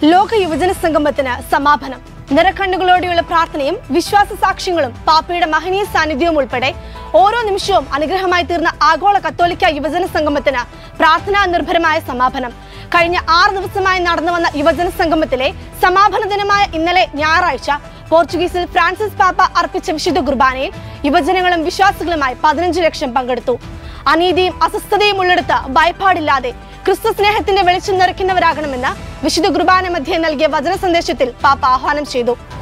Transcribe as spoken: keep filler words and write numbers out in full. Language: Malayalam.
ലോക യുവജന സംഗമത്തിന് സമാപനം. നിറക്കണ്ണുകളോടെയുള്ള പ്രാർത്ഥനയും വിശ്വാസ സാക്ഷ്യങ്ങളും പാപ്പയുടെ മഹനീയ സാന്നിധ്യവും ഉൾപ്പെടെ ഓരോ നിമിഷവും അനുഗ്രഹമായി തീർന്ന ആഗോള കത്തോലിക്ക യുവജന സംഗമത്തിന് പ്രാർത്ഥനാ നിർഭരമായ സമാപനം. കഴിഞ്ഞ ആറ് ദിവസമായി നടന്നു വന്ന യുവജന സംഗമത്തിലെ സമാപന ദിനമായ ഇന്നലെ ഞായറാഴ്ച പോർച്ചുഗീസിൽ ഫ്രാൻസിസ് പാപ്പ അർപ്പിച്ച വിശുദ്ധ കുർബാനയിൽ യുവജനങ്ങളും വിശ്വാസികളുമായി പതിനഞ്ച് ലക്ഷം പങ്കെടുത്തു. അനീതിയും അസ്വസ്ഥതയും ഉള്ളിടത്ത് ഭയപ്പാടില്ലാതെ ക്രിസ്തു സ്നേഹത്തിന്റെ വെളിച്ചം നിറയ്ക്കുന്നവരാകണമെന്ന് വിശുദ്ധ കുർബാന മധ്യേ നൽകിയ വചന സന്ദേശത്തിൽ പാപ്പ ആഹ്വാനം ചെയ്തു.